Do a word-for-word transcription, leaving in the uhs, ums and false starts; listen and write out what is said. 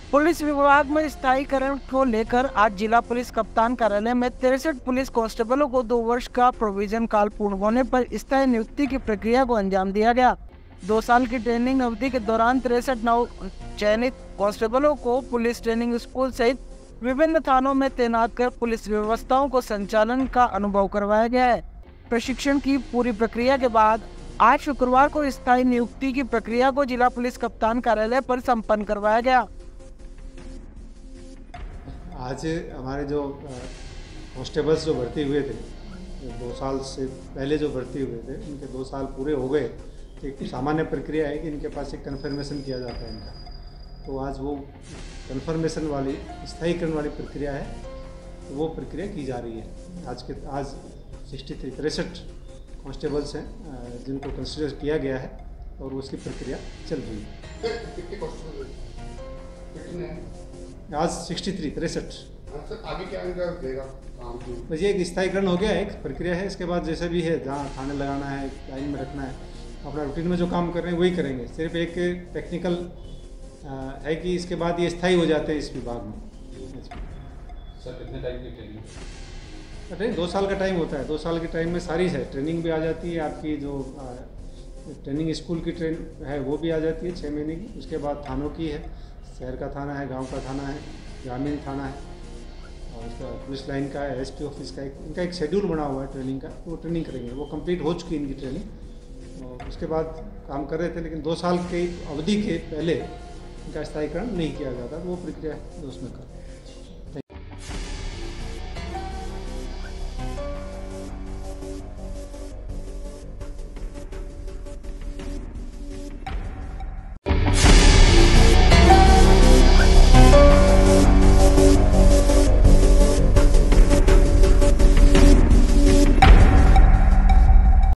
Police विभाग में स्थायीकरण को लेकर आज जिला पुलिस कप्तान कार्यालय में तिरसठ पुलिस कांस्टेबलों को दो वर्ष का प्रोविजन काल पूर्ण होने पर स्थायी नियुक्ति की प्रक्रिया को अंजाम दिया गया। दो साल की ट्रेनिंग अवधि के दौरान तिरसठ नव चयनित कांस्टेबलों को पुलिस ट्रेनिंग स्कूल सहित विभिन्न थानों में तैनात कर पुलिस व्यवस्थाओं को संचालन का अनुभव करवाया गया है। प्रशिक्षण की पूरी प्रक्रिया के बाद आज शुक्रवार को स्थायी नियुक्ति की प्रक्रिया को जिला पुलिस कप्तान कार्यालय पर संपन्न करवाया गया। आज हमारे जो कांस्टेबल्स जो भर्ती हुए थे, दो साल से पहले जो भर्ती हुए थे, उनके दो साल पूरे हो गए। एक सामान्य प्रक्रिया है कि इनके पास एक कन्फर्मेशन किया जाता है इनका, तो आज वो कन्फर्मेशन वाली स्थायीकरण वाली प्रक्रिया है, तो वो प्रक्रिया की जा रही है। आज के आज सिक्सटी थ्री तिरसठ कॉन्स्टेबल्स हैं जिनको कंसिडर किया गया है और उसकी प्रक्रिया चल रही है। आज सिक्सटी थ्री तिरसठ आगे क्या देगा काम? बस ये एक स्थायीकरण हो गया है, एक प्रक्रिया है। इसके बाद जैसे भी है, जहाँ थाने लगाना है, लाइन में रखना है, अपना रूटीन में जो काम कर रहे हैं वही करेंगे। सिर्फ एक टेक्निकल है कि इसके बाद ये स्थायी हो जाते हैं इस विभाग में। सर कितने टाइम की ट्रेनिंग? ट्रेनिंग दो साल का टाइम होता है। दो साल के टाइम में सारी है, ट्रेनिंग भी आ जाती है, आपकी जो ट्रेनिंग स्कूल की ट्रेन है वो भी आ जाती है छः महीने की। उसके बाद थानों की है, शहर का थाना है, गांव का थाना है, ग्रामीण थाना है, और उसका पुलिस लाइन का है, एसपी ऑफिस का एक इनका एक शेड्यूल बना हुआ है ट्रेनिंग का। वो ट्रेनिंग करेंगे, वो कंप्लीट हो चुकी है इनकी ट्रेनिंग, और उसके बाद काम कर रहे थे। लेकिन दो साल की अवधि के पहले इनका स्थायीकरण नहीं किया जाता, वो प्रक्रिया उसमें कर